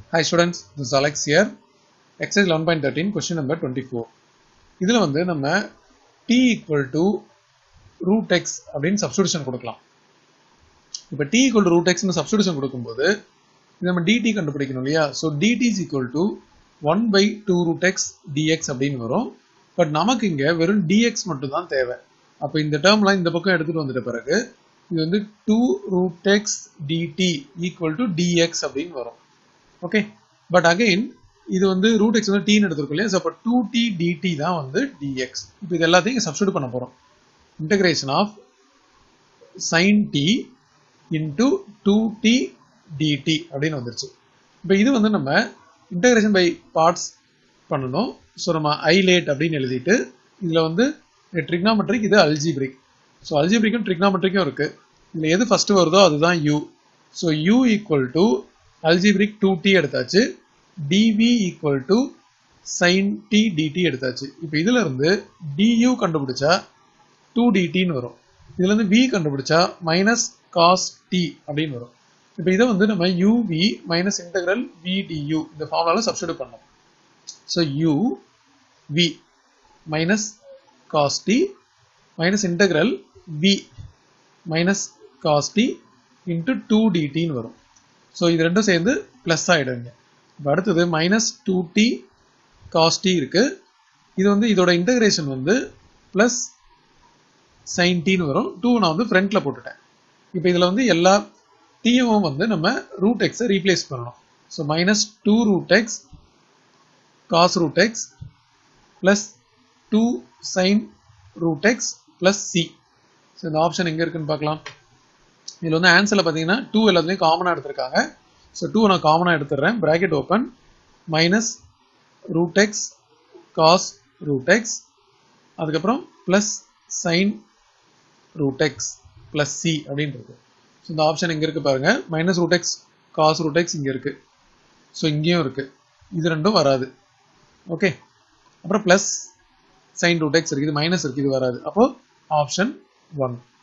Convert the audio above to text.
Hi students, this is Alex here. Exercise 11.13, question number 24. இதில் வந்து நம்ம t equal to root x அப்படின்னு substitution கொடுக்கலாம். இப்போ t equal to root x னு substitution கொடுக்கும்போது இது நம்ம dt கண்டுபிடிக்கணும் இல்லையா? So dt is equal to 1 by 2 root x dx அப்படின்னு வரும். பட் நமக்கு இங்க வெறும் dx மட்டும் தான் தேவை. அப்போ இந்த டேர்ம்லாம் இந்த பக்கம் எடுத்துட்டு வந்துட்ட பிறகு இது வந்து 2 root x dt equal to dx அப்படின்னு வரும். Okay, but again இது வந்து root x வந்து t னு எடுத்துருக்கோம் இல்லையா? So அப்போ 2t dt தான் வந்து dx. இப்போ இது எல்லாத்தையும் சப்ஸ்டிட்யூட் பண்ண போறோம். Integration of sin t into 2t dt அப்படின்னு வந்துருச்சு. இப்போ இது வந்து நம்ம integration by parts பண்ணணும். ஸோ நம்ம ஐலேட் அப்படின்னு எழுதிட்டு இதில் வந்து trigonometric இது algebraic. ஸோ algebraicum trigonometricum இருக்கு. இதில் எது ஃபர்ஸ்ட் வருதோ அதுதான் u. So u equal to algebraic 2t எடுத்தாச்சு, dv equal to sin t dt எடுத்தாச்சு. இப்போ இதுல இருந்து du கண்டுபிடிச்சா 2dt ன்னு வரும். இதுல இருந்து v கண்டுபிடிச்சா minus cos t அப்படின்னு வரும். இப்போ இதை வந்து நம்ம uv minus integral v du இந்த ஃபார்முலால சப்ஸ்டிட்யூட் பண்ணோம். So uv minus cos t minus integral v minus cos t into 2dt ன்னு வரும். ஸோ இது ரெண்டும் சேர்ந்து பிளஸ் ஆகிடுங்க. இப்போ அடுத்தது மைனஸ் 2t cos t இருக்கு. இது வந்து இதோட இன்டகிரேஷன் வந்து பிளஸ் சைன் டின்னு வரும். 2 நான் வந்து ஃப்ரண்ட்ல போட்டுட்டேன். இப்போ இதில் வந்து எல்லா டீயும் வந்து நம்ம ரூட் எக்ஸை ரீப்ளேஸ் பண்ணணும். So minus 2 root x cos root x plus 2 sin root x plus c. So இந்த ஆப்ஷன் எங்கே இருக்குன்னு பார்க்கலாம். இதில் வந்து ஆன்சரில் பார்த்தீங்கன்னா 2 எல்லாத்துலேயும் காமனாக எடுத்திருக்காங்க. ஸோ 2 நான் காமனாக எடுத்துடுறேன். Bracket open minus root x cos root x அதுக்கப்புறம் plus sine root x plus C அப்படின்றது. ஸோ இந்த ஆப்ஷன் எங்கே இருக்குது பாருங்கள். Minus root x cos root x இங்கே இருக்குது. ஸோ இங்கேயும் இருக்குது. இது ரெண்டும் வராது. ஓகே, அப்புறம் ப்ளஸ் சைன் ரூட் எக்ஸ் இருக்குது. இது மைனஸ் இருக்குது, இது வராது. அப்போது ஆப்ஷன் 1.